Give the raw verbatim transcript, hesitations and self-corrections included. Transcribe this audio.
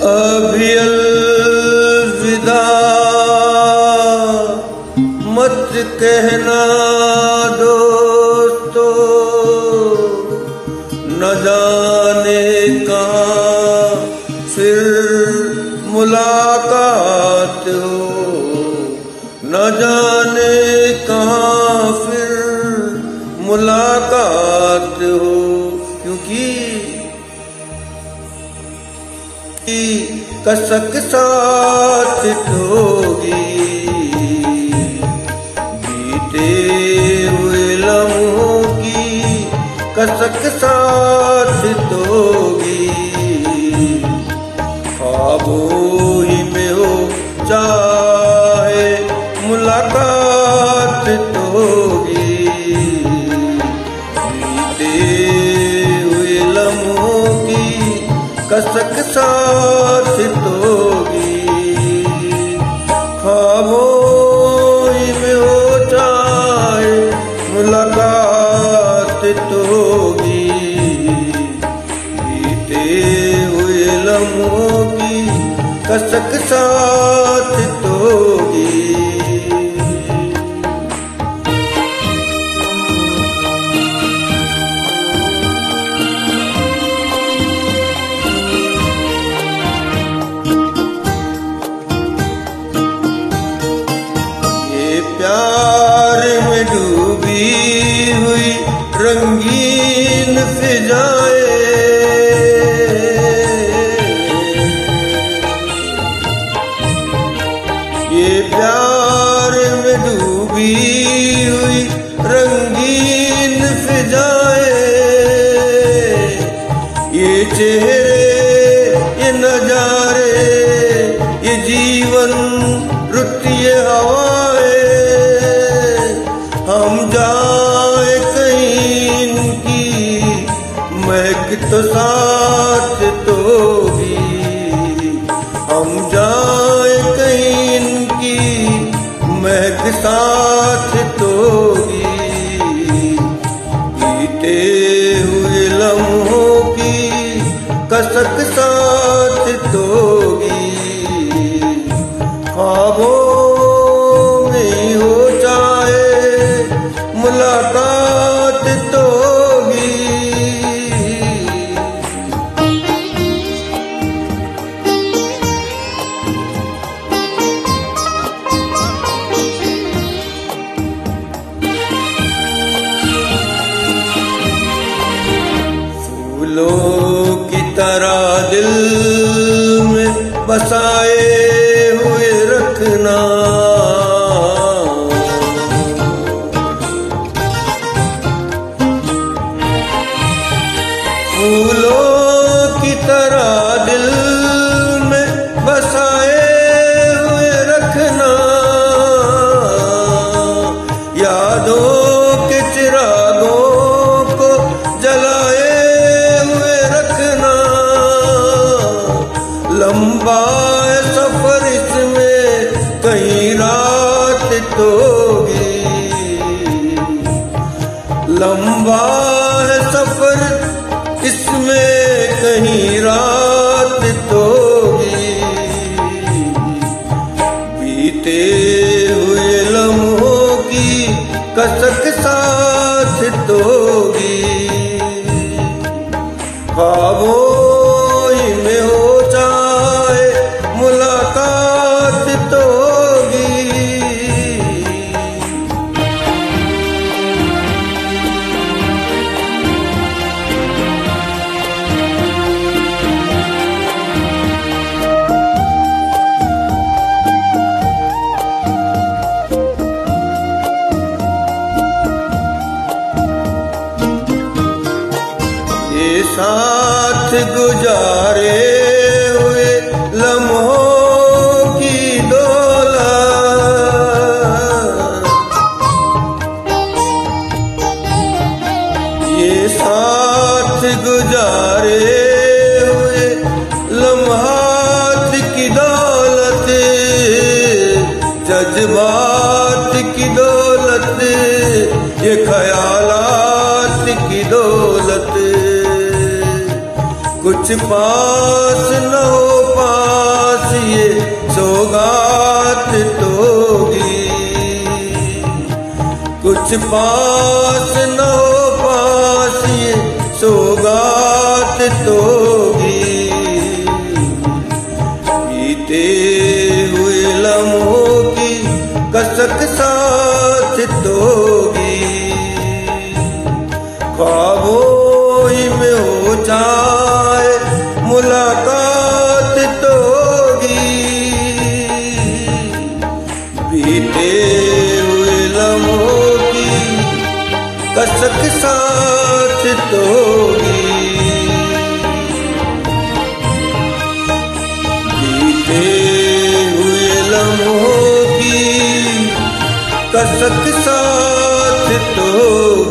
अभी अलविदा मत कहना दोस्तों, न जाने कहाँ फिर मुलाकात हो, न जाने कहाँ फिर मुलाकात हो। क्योंकि कसक साथ होगी, बीते हुए लम्हों की कसक साथ होगी। ख्वाबों ही में हो चाहे मुलाकात होगी, बीते हुए लम्हों की कसक साथ होगी। ख्वाबों में हो जाए मुलाकात होगी, बीते हुए लम्हों की कसक साथ होगी। प्यार में डूबी हुई रंगीन फिजाएं, ये प्यार में डूबी हुई रंगीन फिजाएं, ये चेहरे ये नजारे ये जीवन रुत ये हवाएं, हम जाए कहीं इनकी महक तो साथ तो होगी। हम जाए कहीं इनकी महक साथ तो होगी, बीते हुए लम्हों की कसक साथ तो होगी। ख्वाबों में हो जाए मुलाकात तो होगी। फूलों की तरह दिल में बसाए हुए रखना, फूलों की तरह दिल में बसाए हुए रखना, यादों के चिरागों को जलाए हुए रखना। लंबा सफर इसमें कहीं रात तो होगी, लंबा है सफर इसमें कहीं रात तो होगी, बीते हुए लम्हों की कसक साथ तो होगी। ख्वाबों में हो जाए मुलाकात तो होगी। ये साथ गुजारे हुए लम्हों की दौलत, ये साथ गुजारे हुए लम्हात की दौलत, जज्बात की दौलत, ये ख्यालात की दौलत, कुछ पास न हो पास ये सौगात तोगी, कुछ पास न हो पास ये सौगात तोगी, बीते हुए लम्हों की कसक साथ तोगी, ख्वाबों ही में हो जाए मुलाकात तोगी, बीते हुए लम्हों की कसक साथ तोगी, बीते हुए लम्हों की कसक साथ तोगी।